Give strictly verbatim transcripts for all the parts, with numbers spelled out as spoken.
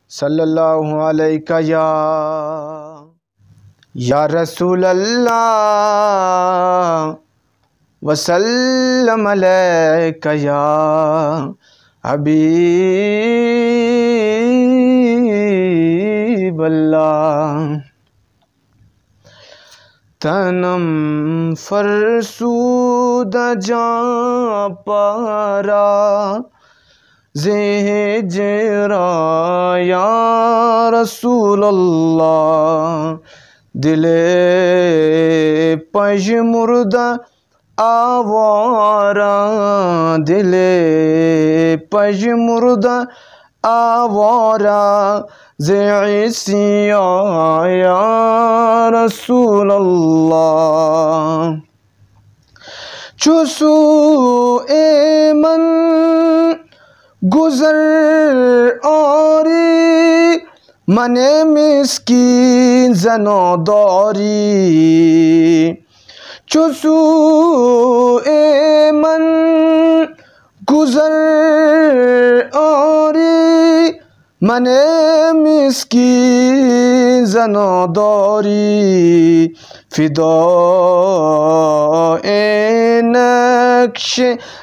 सल्लल्लाहु अलैका या या रसूल अल्लाह वसल्लम अलैका या हबीब अल्लाह। तनम फरसूद जा पारा ज़ेजरा या रसूल अल्लाह। दिले पजमुर्दा आवारा दिले पजमुर्दा आवारा ज़ेसिया या रसूल अल्लाह। चुसू ए मन गुजर आरी मने मिस्कीन जनो दौरी। चुसू ए मन गुजर आरी मने मिस्कीन जनो दौरी। फिदा ए नक्श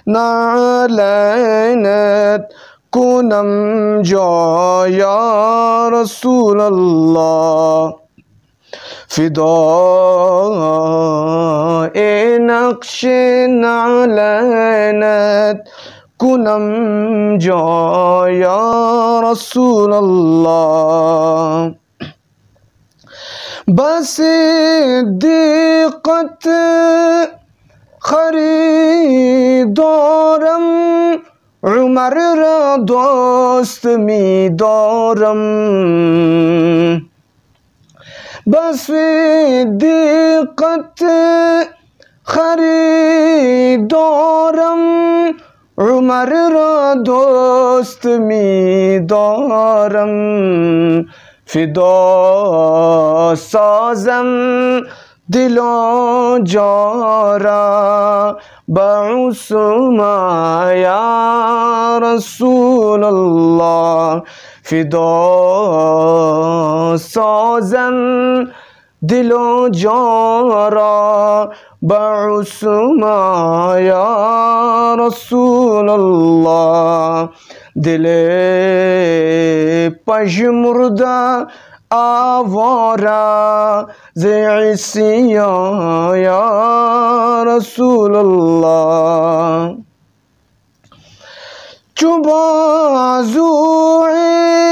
नालैनत कुनम जा या रसूल अल्लाह। फिदा ए नक्श नालैनत कुनम जा या रसूल अल्लाह। बस दिक्कत खरीदारम उमर रा दोस्त मी दौरम। बस दिक्कत खरीदारम उमर रा दोस्त मी दौरम। फिदा साजम दिलों जारा बउसुमा या रसूल अल्लाह। फिदा साजम दिलों जारा बउसुमा या रसूल अल्लाह। दिले पजमुर्दा आवारा ज़ेसिया या रसूल अल्लाह। चुबाज़ुए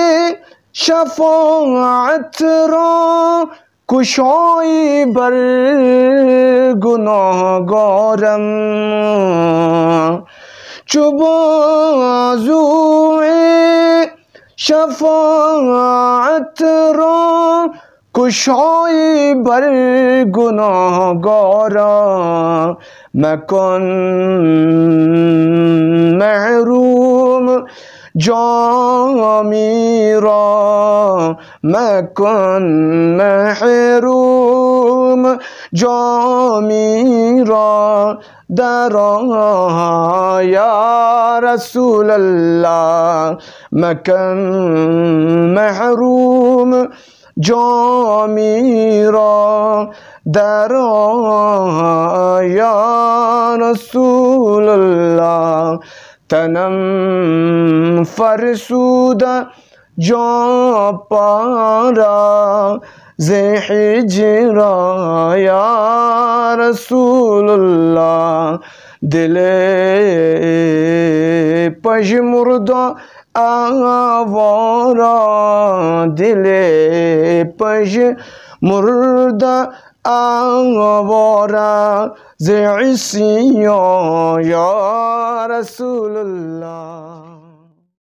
शफ़ाअत रा कुशाई बर गुनाहगारम। चुबाज़ुए शफ़ाअत रा कुशाई बर गुनाहगारा। मकन महरूम जामीरा मकन महरूम जामीरा दरा या रसूल अल्लाह। मकन महरूम जामीरा दरा या रसूल अल्लाह। तनम फरसूदा जा पारा ज़ेहिजरा या रसूल अल्लाह। दिले पजमुर्दा आवारा दिले पजमुर्दा आवारा ज़ेसिया या रसूल अल्लाह।